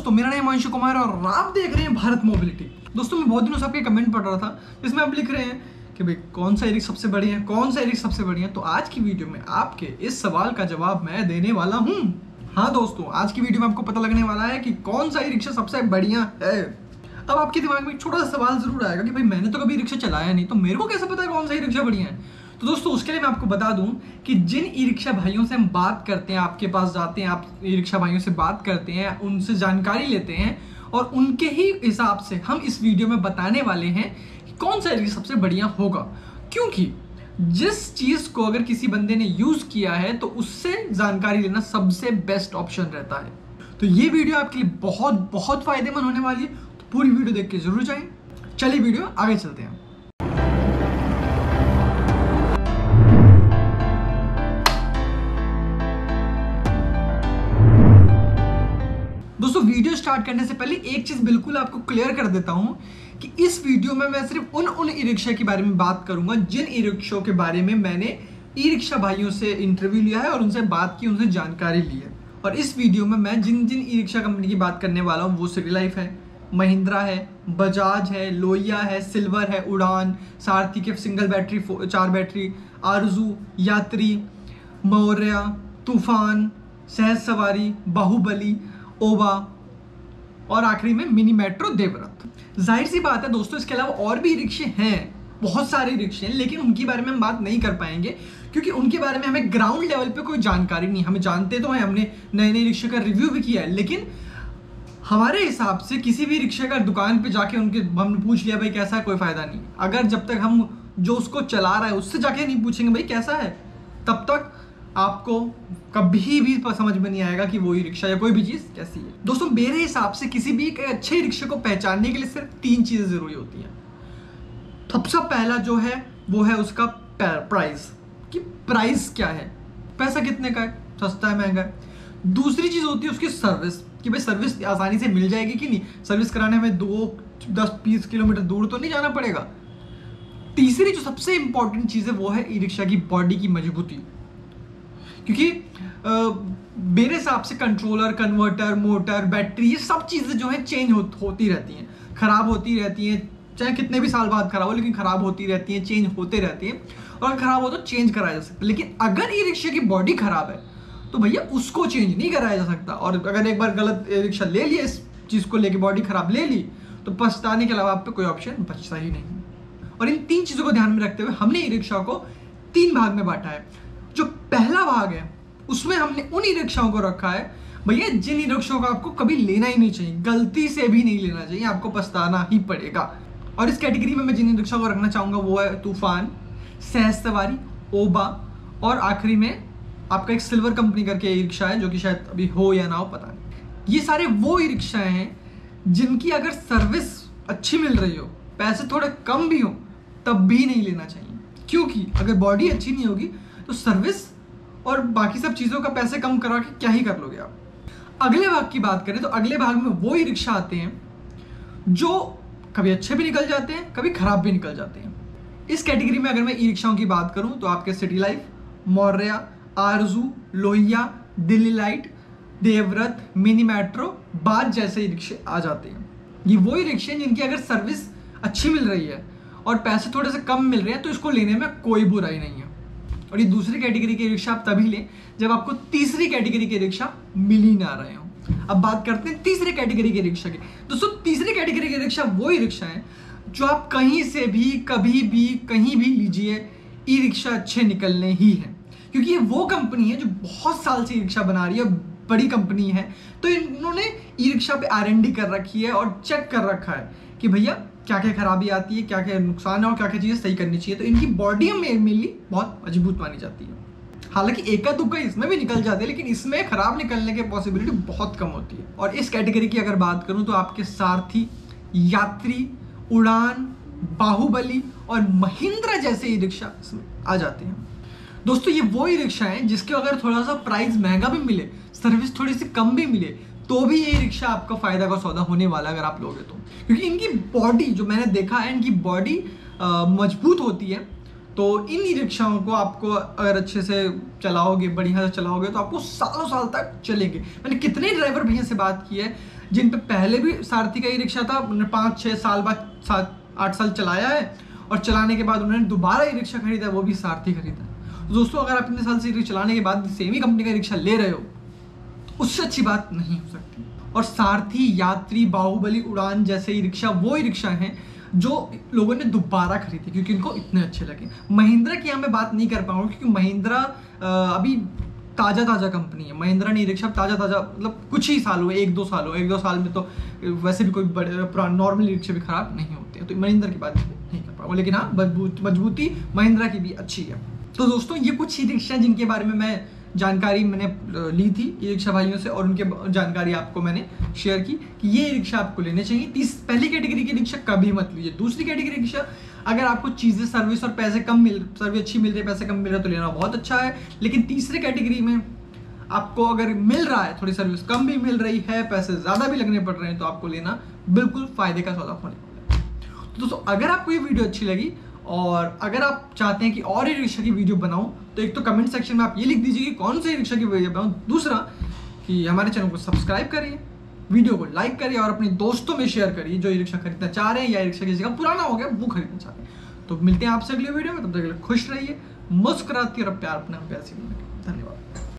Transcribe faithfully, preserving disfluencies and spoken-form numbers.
दोस्तों, मेरा नाम अंशु कुमार और आप देख रहे हैं भारत मोबिलिटी। दोस्तों, मैं बहुत दिनों से आपके कमेंट पढ़ रहा था जिसमें आप लिख रहे हैं कि भाई कौन सा ई रिक्शा सबसे बढ़िया है, कौन सा ई रिक्शा सबसे बढ़िया है। तो आज की वीडियो में आपके इस सवाल का जवाब मैं देने वाला हूँ। हाँ दोस्तों, आज की वीडियो में आपको पता लगने वाला है कि कौन सा ई रिक्शा सबसे बढ़िया है। अब आपके दिमाग में एक छोटा सा सवाल जरूर आएगा कि भाई मैंने तो कभी रिक्शा चलाया नहीं, तो मेरे को कैसे पता है कौन सा ई रिक्शा बढ़िया है। तो दोस्तों, उसके लिए मैं आपको बता दूं कि जिन ई रिक्शा भाइयों से हम बात करते हैं, आपके पास जाते हैं, आप ई रिक्शा भाइयों से बात करते हैं, उनसे जानकारी लेते हैं और उनके ही हिसाब से हम इस वीडियो में बताने वाले हैं कि कौन सा ई रिक्शा सबसे बढ़िया होगा। क्योंकि जिस चीज को अगर किसी बंदे ने यूज किया है तो उससे जानकारी लेना सबसे बेस्ट ऑप्शन रहता है। तो ये वीडियो आपके लिए बहुत बहुत फायदेमंद होने वाली है, तो पूरी वीडियो देख के जरूर जाएं। चलिए वीडियो आगे चलते हैं। दोस्तों, वीडियो स्टार्ट करने से पहले एक चीज बिल्कुल आपको क्लियर कर देता हूं कि इस वीडियो में मैं सिर्फ उन उन ई रिक्शा के बारे में बात करूंगा जिन ई रिक्शों के बारे में मैंने ई रिक्शा भाइयों से इंटरव्यू लिया है और उनसे बात की, उनसे जानकारी ली है। और इस वीडियो में मैं जिन जिन ई रिक्शा कंपनी की बात करने वाला हूँ वो सिटी लाइफ है, महिंद्रा है, बजाज है, लोहिया है, सिल्वर है, उड़ान, सारथी के सिंगल बैटरी, चार बैटरी, आरजू, यात्री, मौर्या, तूफान, सहज सवारी, बाहुबली, ओबा और आखिरी में मिनी मेट्रो देवरथ। जाहिर सी बात है दोस्तों, इसके अलावा और भी रिक्शे हैं, बहुत सारे रिक्शे हैं, लेकिन उनके बारे में हम बात नहीं कर पाएंगे क्योंकि उनके बारे में हमें ग्राउंड लेवल पे कोई जानकारी नहीं। हमें जानते तो हैं, हमने नए नए रिक्शे का रिव्यू भी किया है, लेकिन हमारे हिसाब से किसी भी रिक्शे का दुकान पे जाके उनके हमने पूछ लिया भाई कैसा है, कोई फायदा नहीं। अगर जब तक हम जो उसको चला रहा है उससे जाके नहीं पूछेंगे भाई कैसा है, तब तक आपको कभी भी समझ में नहीं आएगा कि वो ई रिक्शा या कोई भी चीज कैसी है। दोस्तों, मेरे हिसाब से किसी भी एक अच्छे रिक्शे को पहचानने के लिए सिर्फ तीन चीजें जरूरी होती हैं। सबसे पहला जो है वो है उसका प्राइस, कि प्राइस क्या है, पैसा कितने का है, सस्ता है, महंगा है। दूसरी चीज होती है उसकी सर्विस, कि भाई सर्विस आसानी से मिल जाएगी कि नहीं, सर्विस कराने में दो दस बीस किलोमीटर दूर तो नहीं जाना पड़ेगा। तीसरी जो सबसे इंपॉर्टेंट चीज है वो है ई रिक्शा की बॉडी की मजबूती, क्योंकि आ, मेरे हिसाब से कंट्रोलर, कन्वर्टर, मोटर, बैटरी, ये सब चीज़ें जो है चेंज हो, होती रहती हैं, खराब होती रहती हैं, चाहे कितने भी साल बाद खराब हो, लेकिन खराब होती रहती हैं, चेंज होते रहती हैं। और अगर खराब हो तो चेंज कराया जा सकता है, लेकिन अगर ई रिक्शा की बॉडी खराब है तो भैया उसको चेंज नहीं कराया जा सकता। और अगर एक बार गलत ई रिक्शा ले लिया, इस चीज़ को लेके बॉडी खराब ले ली, तो पछताने के अलावा आप पे कोई ऑप्शन बचता ही नहीं। और इन तीन चीज़ों को ध्यान में रखते हुए हमने ई रिक्शा को तीन भाग में बांटा है। जो पहला भाग है उसमें हमने उन ई रिक्शाओं को रखा है भैया जिन ई रिक्शाओं को आपको कभी लेना ही नहीं चाहिए, गलती से भी नहीं लेना चाहिए, आपको पछताना ही पड़ेगा। और इस कैटेगरी में मैं जिन ई रिक्शा को रखना चाहूंगा वो है तूफान, सहज सवारी, ओबा और आखिरी में आपका एक सिल्वर कंपनी करके ई रिक्शा है जो कि शायद अभी हो या ना हो, पता नहीं। ये सारे वो ई रिक्शाएं हैं जिनकी अगर सर्विस अच्छी मिल रही हो, पैसे थोड़े कम भी हो, तब भी नहीं लेना चाहिए। क्योंकि अगर बॉडी अच्छी नहीं होगी तो सर्विस और बाकी सब चीज़ों का पैसे कम करा के क्या ही कर लोगे आप। अगले भाग की बात करें तो अगले भाग में वो ई रिक्शा आते हैं जो कभी अच्छे भी निकल जाते हैं, कभी खराब भी निकल जाते हैं। इस कैटेगरी में अगर मैं ई रिक्शाओं की बात करूं तो आपके city life, Maurya, Aarzoo, Lohia, Delhi light, Devrath, mini metro, Baaz जैसे ई रिक्शे आ जाते हैं। ये वो ई रिक्शे जिनकी अगर सर्विस अच्छी मिल रही है और पैसे थोड़े से कम मिल रहे हैं तो इसको लेने में कोई बुराई नहीं है। और ये दूसरी कैटेगरी के रिक्शा आप तभी लें जब आपको तीसरी कैटेगरी के रिक्शा मिल ही ना रहे हो। अब बात करते हैं तीसरी कैटेगरी के रिक्शा की। दोस्तों, तीसरी कैटेगरी के रिक्शा वो ही रिक्शा है जो आप कहीं से भी, कभी भी, कहीं भी लीजिए, ई रिक्शा अच्छे निकलने ही है। क्योंकि ये वो कंपनी है जो बहुत साल से ई रिक्शा बना रही है, बड़ी कंपनी है, तो इन्होंने ई रिक्शा पे आर एन डी कर रखी है और चेक कर रखा है कि भैया क्या क्या खराबी आती है, क्या क्या नुकसान है और क्या क्या चीज़ें सही करनी चाहिए। तो इनकी बॉडी में मेनली बहुत मजबूत मानी जाती है। हालांकि एका दुक्का इसमें भी निकल जाते हैं, लेकिन इसमें खराब निकलने की पॉसिबिलिटी बहुत कम होती है। और इस कैटेगरी की अगर बात करूं तो आपके सारथी, यात्री, उड़ान, बाहुबली और महिंद्रा जैसे ई रिक्शा इसमें आ जाते हैं। दोस्तों, ये वो ई रिक्शा है जिसके अगर थोड़ा सा प्राइस महंगा भी मिले, सर्विस थोड़ी सी कम भी मिले, तो भी ये रिक्शा आपका फायदा का सौदा होने वाला है अगर आप लोगे तो। क्योंकि इनकी बॉडी जो मैंने देखा है, इनकी बॉडी मजबूत होती है, तो इन ई रिक्शाओं को आपको अगर अच्छे से चलाओगे, बढ़िया से चलाओगे, तो आपको सालों साल तक चलेंगे। मैंने कितने ड्राइवर भैया से बात की है जिन पे पहले भी सारथी का ई रिक्शा था, उन्होंने पाँच छः साल बाद सात आठ साल चलाया है और चलाने के बाद उन्होंने दोबारा ई रिक्शा खरीदा, वो भी सारथी खरीदा। तो दोस्तों अगर आप इतने साल से ई रिक्शा चलाने के बाद सेम ही कंपनी का रिक्शा ले रहे हो, तो उससे अच्छी बात नहीं हो सकती। और सारथी, यात्री, बाहुबली, उड़ान जैसे ई रिक्शा वो ई रिक्शा हैं जो लोगों ने दोबारा खरीदे क्योंकि इनको इतने अच्छे लगे। महिंद्रा की यहाँ मैं बात नहीं कर पाऊंगा क्योंकि महिंद्रा अभी ताज़ा ताज़ा कंपनी है। महिंद्रा ने ई रिक्शा ताज़ा ताज़ा मतलब कुछ ही साल हुए, एक दो साल हुए, एक दो साल में तो वैसे भी कोई बड़े पुराने नॉर्मल ई रिक्शा भी खराब नहीं होते हैं, तो महिंद्रा की बात नहीं कर पाऊंगा। लेकिन हाँ, मजबूत मजबूती महिंद्रा की भी अच्छी है। तो दोस्तों ये कुछ ई रिक्शा जिनके बारे में मैं जानकारी मैंने ली थी ई रिक्शा भाइयों से, और उनके जानकारी आपको मैंने शेयर की कि ये ई रिक्शा आपको लेने चाहिए। तीस पहली कैटेगरी की रिक्शा कभी मत लीजिए। दूसरी कैटेगरी रिक्शा, अगर आपको चीज़ें, सर्विस और पैसे कम मिल सर्विस अच्छी मिल रही है, पैसे कम मिल रहे हैं तो लेना बहुत अच्छा है। लेकिन तीसरे कैटेगरी में आपको अगर मिल रहा है, थोड़ी सर्विस कम भी मिल रही है, पैसे ज़्यादा भी लगने पड़ रहे हैं, तो आपको लेना बिल्कुल फ़ायदे का सौदा होने वाला है। तो दोस्तों अगर आपको ये वीडियो अच्छी लगी और अगर आप चाहते हैं कि और ई रिक्शा की वीडियो बनाऊं, तो एक तो कमेंट सेक्शन में आप ये लिख दीजिए कि कौन से ई रिक्शा की वीडियो बनाऊं। दूसरा कि हमारे चैनल को सब्सक्राइब करिए, वीडियो को लाइक करिए और अपने दोस्तों में शेयर करिए जो ई रिक्शा खरीदना चाह रहे हैं या ई रिक्शा किसी का पुराना हो गया वो खरीदना चाह रहे हैं। तो मिलते हैं आपसे अगले वीडियो में, तब तक खुश रहिए, मुस्कुराती और प्यार अपने प्यार से। धन्यवाद।